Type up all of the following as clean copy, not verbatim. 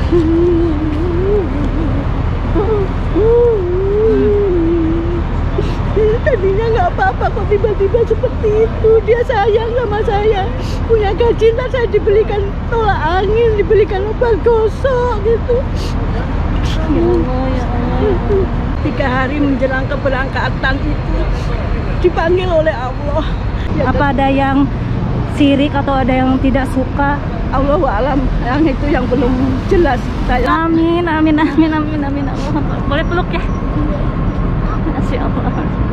Tadinya nggak apa-apa, kok tiba-tiba seperti itu. Dia sayang sama saya, punya gaji, ntar saya dibelikan tolak angin, dibelikan obat gosok gitu. Ya Allah, ya Allah. 3 hari menjelang keberangkatan itu dipanggil oleh Allah. Ya, Apa ada yang sirik atau ada yang tidak suka? Allahu alam, yang itu yang belum jelas. Saya Amin, amin, amin, amin, amin. Allah. Boleh peluk ya? Masya Allah.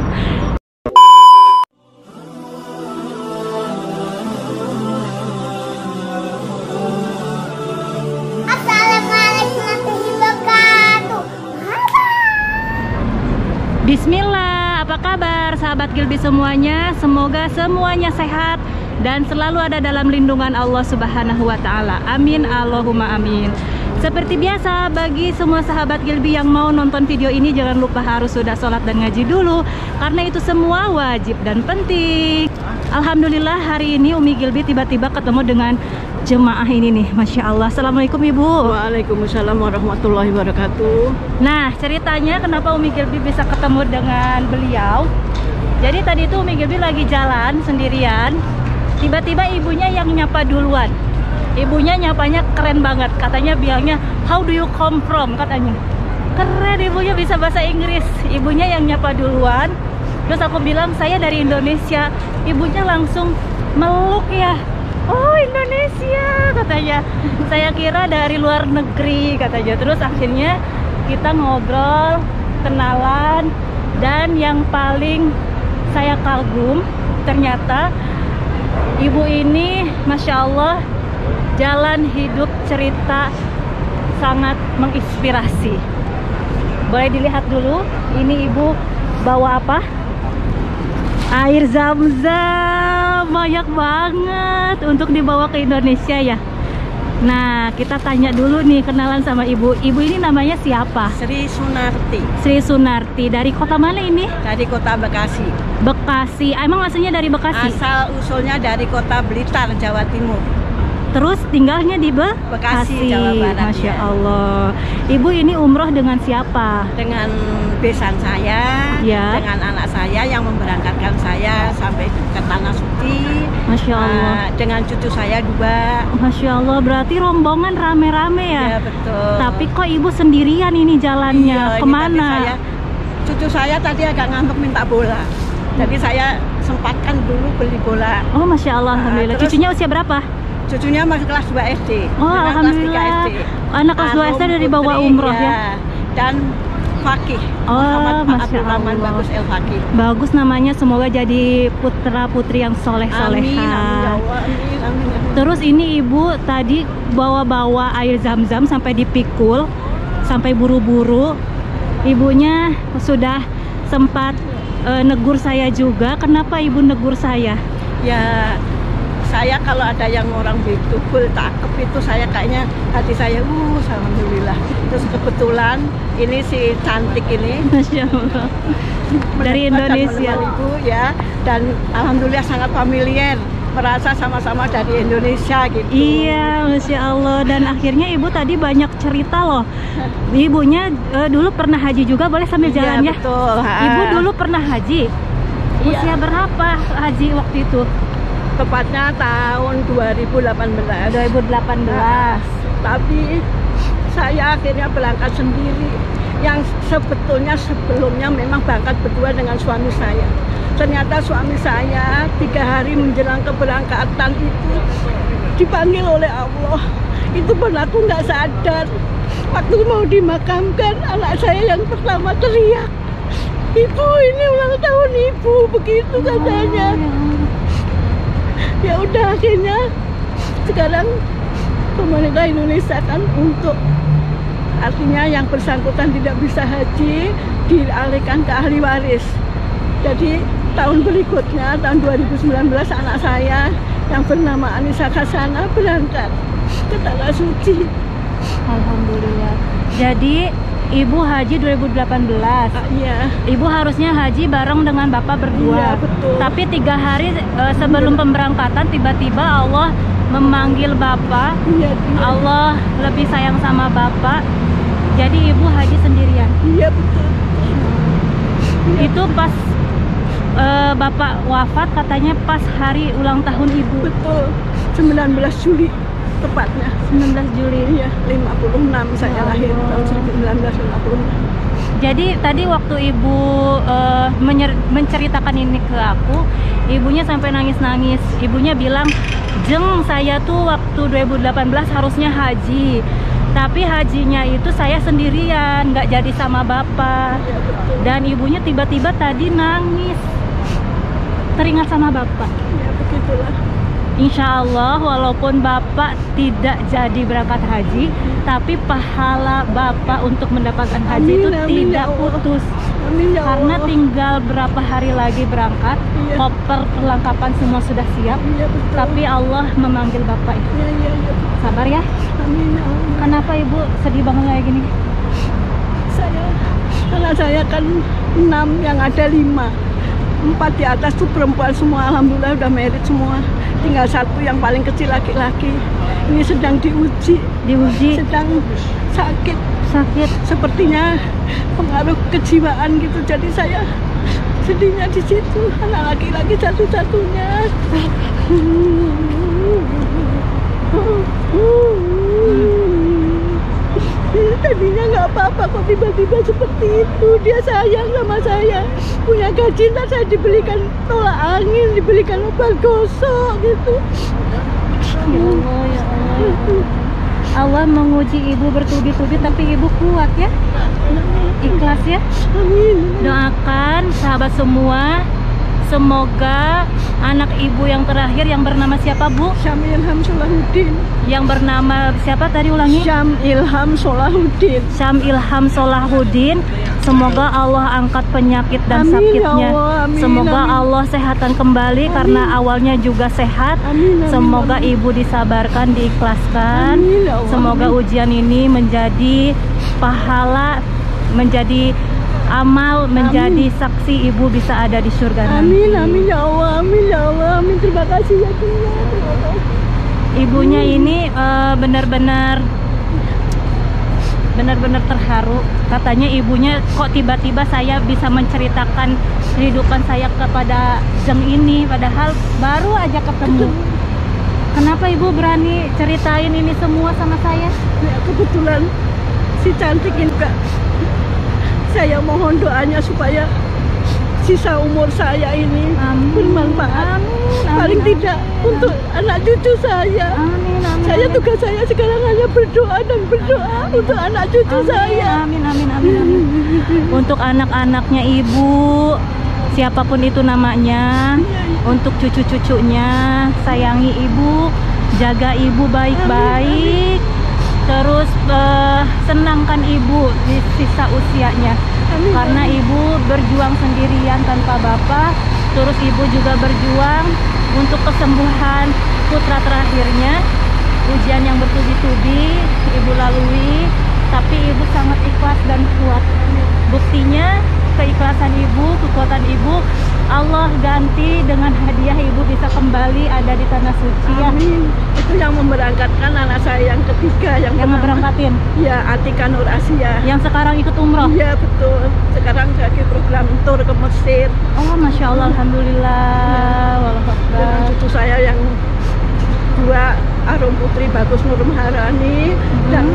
Bismillah, apa kabar sahabat Gilby semuanya? Semoga semuanya sehat dan selalu ada dalam lindungan Allah Subhanahu wa Ta'ala. Amin, Allahumma amin. Seperti biasa, bagi semua sahabat Gilby yang mau nonton video ini, jangan lupa harus sudah sholat dan ngaji dulu, karena itu semua wajib dan penting. Alhamdulillah, hari ini Umi Gilby tiba-tiba ketemu dengan jemaah ini nih, Masya Allah. Assalamualaikum Ibu. Waalaikumsalam warahmatullahi wabarakatuh. Nah, ceritanya kenapa Umi Gilby bisa ketemu dengan beliau. Jadi tadi itu Umi Gilby lagi jalan sendirian, tiba-tiba ibunya yang nyapa duluan. Ibunya nyapanya keren banget, katanya bilangnya how do you come from, katanya. Keren, ibunya bisa bahasa Inggris. Ibunya yang nyapa duluan. Terus aku bilang saya dari Indonesia. Ibunya langsung meluk ya. Oh, Indonesia, katanya. Saya kira dari luar negeri, katanya. Terus akhirnya kita ngobrol, kenalan, dan yang paling saya kagum, ternyata ibu ini, Masya Allah, jalan hidup cerita sangat menginspirasi. Boleh dilihat dulu, ini ibu bawa apa? Air zam-zam, banyak banget untuk dibawa ke Indonesia ya. Nah, kita tanya dulu nih, kenalan sama ibu. Ibu ini namanya siapa? Sri Sunarti. Sri Sunarti. Dari kota mana ini? Dari kota Bekasi. Bekasi. Emang aslinya dari Bekasi? Asal usulnya dari kota Blitar, Jawa Timur. Terus tinggalnya di Bekasi, Jawa Barat. Masya Ya. Allah. Ibu ini umroh dengan siapa? Dengan besan saya, Ya. dengan anak saya yang memberangkatkan saya sampai ke Tanah Suci. Masya Allah. Dengan cucu saya 2. Masya Allah, berarti rombongan rame-rame ya? Ya, betul. Tapi kok ibu sendirian ini jalannya? Iya, ini kemana? cucu saya tadi agak ngantuk minta bola. Jadi saya sempatkan dulu beli bola. Oh, Masya Allah, Alhamdulillah. terus- Cucunya usia berapa? Cucunya masih kelas 2 SD. Oh, dengan Alhamdulillah. Kelas 3 SD. Anak kelas 2 SD dari bawa Putri, umroh ya? Dan Fakih. Oh, Muhammad Masya Abdul Rahman Allah. Bagus El Fakih. Bagus namanya, semoga jadi putra-putri yang soleh-soleha. Amin, amin, ya Allah, amin, amin, amin. Terus ini ibu tadi bawa-bawa air zam-zam sampai dipikul, sampai buru-buru. Ibunya sudah sempat negur saya juga. Kenapa ibu negur saya? Ya, saya kalau ada yang orang betul cakep itu saya kayaknya hati saya alhamdulillah. Terus kebetulan ini si cantik ini Masya Allah. Dari Indonesia. Ibu ya, dan alhamdulillah sangat familiar, merasa sama-sama dari Indonesia gitu. Iya, Masya Allah. Dan akhirnya ibu tadi banyak cerita loh. Ibunya dulu pernah haji juga, boleh sambil Iya, jalan ya? betul. Ibu dulu pernah haji. Iya. Usia berapa haji waktu itu? Tepatnya tahun 2018. 2018. Tapi saya akhirnya berangkat sendiri. Yang sebetulnya sebelumnya memang berangkat berdua dengan suami saya. Ternyata suami saya 3 hari menjelang keberangkatan itu dipanggil oleh Allah. Itu pun aku nggak sadar. Waktu mau dimakamkan, anak saya yang pertama teriak, "Ibu, ini ulang tahun ibu," begitu katanya. Ya udah, akhirnya sekarang pemerintah Indonesia kan untuk artinya yang bersangkutan tidak bisa haji dialihkan ke ahli waris. Jadi tahun berikutnya, tahun 2019, anak saya yang bernama Anissa Khasana berangkat ke Tanah Suci. Alhamdulillah. Jadi ibu haji 2018. Iya. Ibu harusnya haji bareng dengan bapak berdua. Iya, betul. Tapi 3 hari sebelum pemberangkatan tiba-tiba Allah memanggil Bapak. Iya, iya. Allah lebih sayang sama Bapak. Jadi ibu haji sendirian. Iya betul. Itu pas Bapak wafat katanya pas hari ulang tahun ibu. Betul. 19 Juli tepatnya. 19 Juli. Iya, 56 saya lahir tahun 1956. Jadi tadi waktu ibu menceritakan ini ke aku, ibunya sampai nangis-nangis. Ibunya bilang, "Jeng, saya tuh waktu 2018 harusnya haji, tapi hajinya itu saya sendirian, nggak jadi sama Bapak." Iya betul. Dan ibunya tiba-tiba tadi nangis, teringat sama Bapak. Ya begitulah. Insya Allah walaupun Bapak tidak jadi berangkat haji, tapi pahala Bapak untuk mendapatkan haji itu Amin, tidak ya Allah. putus. Amin ya Karena Allah. tinggal berapa hari lagi berangkat, Iya. koper perlengkapan semua sudah siap, Iya betul. tapi Allah memanggil Bapak. Iya iya iya. Sabar ya. Amin ya Allah. Kenapa ibu sedih banget kayak gini? Karena saya kan 6, yang ada 5. 4 di atas tuh perempuan semua, alhamdulillah udah married semua. Tinggal 1 yang paling kecil laki-laki. Ini sedang diuji, Diuji sedang sakit. sakit. Sepertinya pengaruh kejiwaan gitu. Jadi saya sedihnya di situ. Anak laki-laki satu-satunya. Tadinya nggak apa-apa kok tiba-tiba seperti itu. Dia sayang sama saya, punya gaji, ntar saya dibelikan tolak angin, dibelikan obat gosok gitu. Ya Allah, ya Allah, ya Allah. Allah menguji ibu bertubi-tubi, tapi ibu kuat ya, ikhlas ya. Amin. Doakan sahabat semua, semoga anak ibu yang terakhir yang bernama siapa Bu? Syam Ilham Solahuddin. Yang bernama siapa tadi ulangi? Syam Ilham Solahuddin. Syam Ilham Solahuddin. Semoga Allah angkat penyakit dan Amin, sakitnya. ya Allah, amin, Semoga amin. Allah sehatkan kembali karena awalnya juga sehat. Amin, amin, Semoga amin. ibu disabarkan, diikhlaskan. Amin, ya Allah, Semoga amin. ujian ini menjadi pahala, menjadi amal, menjadi saksi ibu bisa ada di surga Amin, nanti. amin ya Allah, amin ya Allah, amin. Terima kasih ya Tuhan. Terima kasih. Ibunya ini benar-benar terharu. Katanya ibunya, kok tiba-tiba saya bisa menceritakan kehidupan saya kepada Jeng ini, padahal baru aja ketemu. Kenapa ibu berani ceritain ini semua sama saya? Ya, kebetulan si cantik ini juga. Saya mohon doanya supaya sisa umur saya ini Amin. bermanfaat. Amin, Paling amin, tidak amin, untuk anak cucu saya. Amin, amin. Saya amin. tugas saya sekarang hanya berdoa dan berdoa untuk anak cucu Amin, saya. Amin, amin, amin, amin. Untuk anak-anaknya ibu, siapapun itu namanya, untuk cucu-cucunya, sayangi ibu, jaga ibu baik-baik, terus senangkan ibu di sisa usianya. Amin, Karena amin. ibu berjuang sendirian tanpa bapak, terus ibu juga berjuang untuk kesembuhan putra terakhirnya. Ujian yang bertubi-tubi ibu lalui, tapi ibu sangat ikhlas dan kuat. Buktinya keikhlasan ibu, kekuatan ibu, Allah ganti dengan hadiah ibu bisa kembali ada di tanah suci ya. Amin. Itu yang memberangkatkan anak saya yang ketiga, yang Yang pertama. ngeberangkatin, Ya, Atika Nur Asia. yang sekarang ikut umroh. Iya betul. Sekarang lagi program tur ke Mesir. Oh, masya Allah, alhamdulillah, wallahu Dengan akbar. cucu saya yang 2, Arum Putri Bagus Nur Maharani dan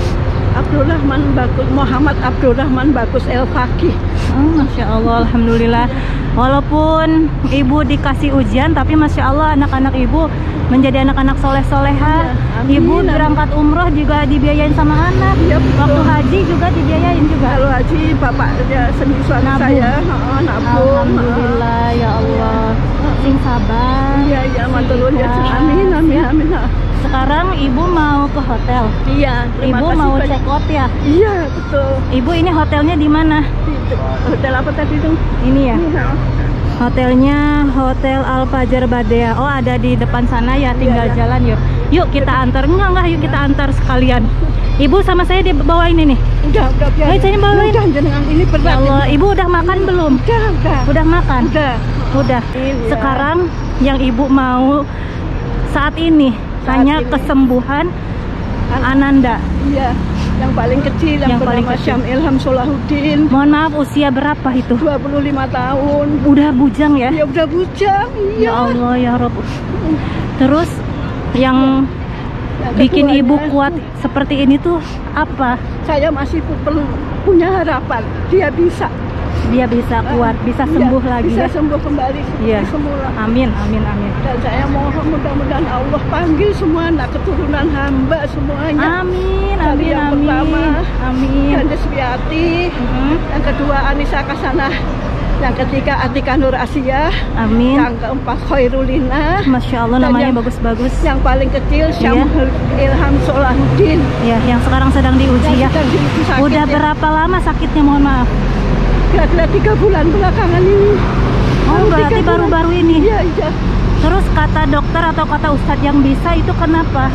Muhammad Abdurrahman Bagus El Fakih. Oh, masya Allah, alhamdulillah. Walaupun ibu dikasih ujian, tapi masya Allah anak-anak ibu menjadi anak-anak soleh-soleha. Iya, amin, Ibu amin. berangkat umroh juga dibiayain sama anak. Iya, betul. Waktu haji juga dibiayain juga. Kalau haji bapaknya sendiri suami Nabung. saya nabung. Alhamdulillah ya Allah. Sing sabar. Iya iya sing matur ya. ikhlas. Amin amin Ya. amin. Sekarang ibu mau ke hotel. Iya, terima Ibu kasih mau banyak. check out ya. Iya betul. Ibu ini hotelnya di mana? Di hotel apa tadi tuh? Ini ya. Iya. Hotelnya Hotel Al Fajar Badea. Oh, ada di depan sana ya, tinggal Iya, iya. jalan yuk. Yuk kita antar. Enggak, yuk kita antar sekalian. Ibu sama saya dibawa ini nih. Udah biar. Ayo, sini bawain. Udah jenengan ini Ya berat. Allah, ibu udah makan belum? Udah. Udah makan? Udah. Udah. Iya. Sekarang yang ibu mau saat ini hanya ini. kesembuhan Ananda. Iya, yang paling kecil yang paling bernama kecil. Syam Ilham Solahuddin. Mohon maaf, usia berapa itu? 25 tahun. Udah bujang ya? Ya udah bujang, Ya iya. Allah ya Rabb. Terus yang Yang bikin keduanya, ibu kuat seperti ini tuh apa? Saya masih punya harapan dia bisa. Dia bisa kuat, bisa sembuh Iya, lagi bisa ya. sembuh kembali Iya. seperti semula. Amin, amin, amin. Dan saya mohon mudah-mudahan Allah panggil semua anak keturunan hamba semuanya. Amin, Dari amin, yang amin. pertama, Amin. Ganda Swiati, yang kedua Anissa Kasanah, yang ketiga Atika Nur Asia, Amin. yang keempat Khairulina, Masya Allah, Dan namanya yang- bagus-bagus. yang paling kecil Syam Ilham Solahuddin. Ya, yang sekarang sedang diuji ya. Yang sedang diuji sakit Udah ya. berapa lama sakitnya, mohon maaf? Kira-kira 3 bulan belakangan ini. Oh, berarti 3 bulan. baru-baru ini. Iya, iya. Terus kata dokter atau kata ustadz yang bisa itu kenapa?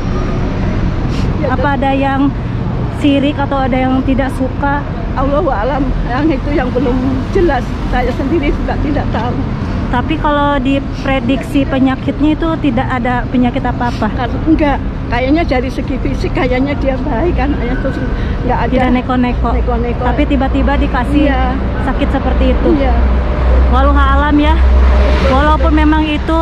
Ya, Apa ada yang sirik atau ada yang tidak suka? Allahu alam, yang itu yang belum jelas. Saya sendiri juga tidak tahu. Tapi kalau diprediksi penyakitnya itu tidak ada penyakit apa-apa. Karena enggak, kayaknya dari segi fisik kayaknya dia baik kan, terus enggak ada Tidak neko-neko. neko-neko. Tapi tiba-tiba dikasih Iya. sakit seperti itu. Iya. Walau alam ya. Walaupun memang itu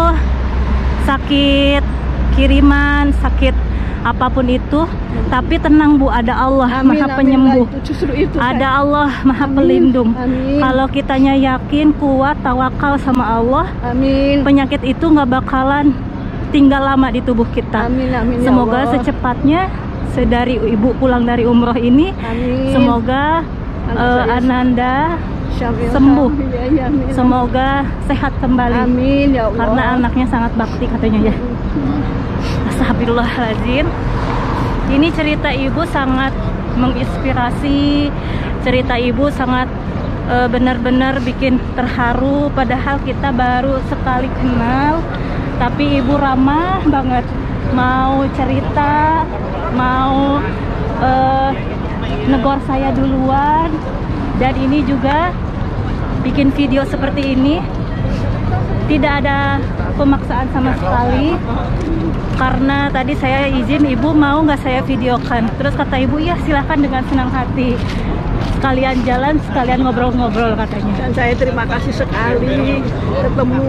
sakit kiriman, sakit apapun itu, tapi tenang Bu, ada Allah Amin, Maha amin. Penyembuh. Nah, itu justru itu. Ada Allah Maha Amin, Pelindung. amin. Kalau kitanya yakin, kuat, tawakal sama Allah, Amin. penyakit itu nggak bakalan tinggal lama di tubuh kita. Amin, amin. Ya Semoga Allah. secepatnya sedari ibu pulang dari umroh ini, Amin. semoga Anak saya Ananda Syam Ilham. sembuh. Iya, iya, amin. semoga sehat kembali. Amin ya Allah. Karena anaknya sangat bakti katanya ya. Astagfirullahaladzim. Ini cerita ibu sangat menginspirasi. Cerita ibu sangat benar-benar bikin terharu. Padahal kita baru sekali kenal, tapi ibu ramah banget. Mau cerita, mau negor saya duluan. Dan ini juga bikin video seperti ini tidak ada pemaksaan sama sekali, karena tadi saya izin ibu mau nggak saya videokan. Terus kata ibu, ya silahkan dengan senang hati, sekalian jalan sekalian ngobrol-ngobrol katanya. Dan saya terima kasih sekali ketemu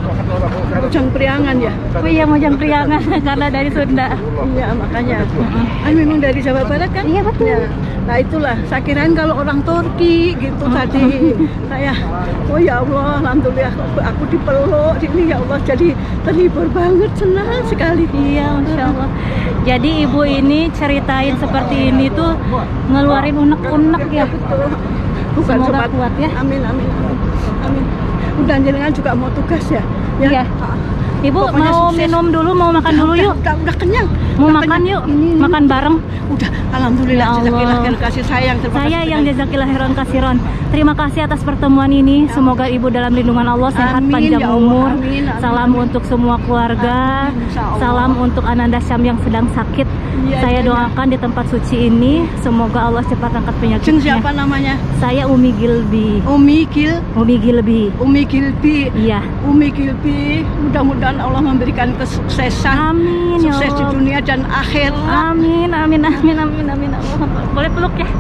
Mojang Priangan ya. Oh iya, Mojang Priangan karena dari Sunda. Iya, makanya aku. Memang dari Jawa Barat kan? Iya, betul. Ya. Nah itulah, saya kirain kalau orang Turki gitu tadi. Saya, oh ya Allah, alhamdulillah aku dipeluk ini ya Allah, jadi terhibur banget, senang sekali. Iya, Masya Allah. Jadi ibu ini ceritain seperti ini tuh ngeluarin unek-unek ya. Betul. Bukan Semoga sobat kuat ya. Amin, amin, amin. Amin. Udah jenengan juga mau tugas ya? Iya. Ibu Pokoknya mau sukses. minum dulu, mau makan dulu yuk. Udah kenyang. Mau Udah makan kenyang. yuk, Ini. makan bareng. Udah, alhamdulillah. Ya Allah. Jazakillah khair, kasih sayang. Terima Saya kasih yang banyak. jazakillah khairan kasiron. Terima kasih atas pertemuan ini. Semoga ibu dalam lindungan Allah, sehat, Amin, panjang ya Allah. umur. Amin, amin, Salam amin. untuk semua keluarga. Amin, insya Allah. Salam untuk Ananda Syam yang sedang sakit. Iya, Saya iya, doakan di tempat suci ini, semoga Allah cepat angkat Jeng penyakitnya. siapa namanya? Saya Umi Gilbi. Umi Gilbi. Gilbi. Iya. Umi Gilbi. Mudah-mudahan Allah memberikan kesuksesan. Amin ya Sukses di Allah. dunia dan akhirat. Amin, amin, amin, amin, amin. Allah. Boleh peluk ya?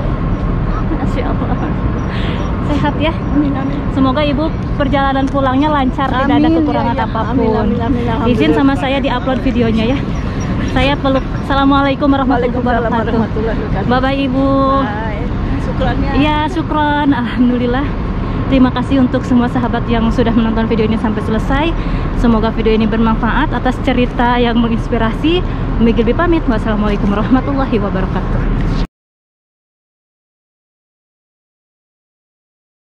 Masya Allah. Sehat ya. Amin, amin. Semoga ibu perjalanan pulangnya lancar, tidak ada Amin, kekurangan ya, ya. apapun. Amin, amin, amin, alhamdulillah. Izin sama saya diupload videonya ya. Saya peluk. Assalamualaikum warahmatullahi Waalaikumsalam wabarakatuh. warahmatullahi wabarakatuh. Bye bye ibu. Hai. Syukrannya. Iya, syukron. Alhamdulillah. Terima kasih untuk semua sahabat yang sudah menonton video ini sampai selesai. Semoga video ini bermanfaat. Atas cerita yang menginspirasi, Umi Gilbi pamit. Wassalamualaikum warahmatullahi wabarakatuh.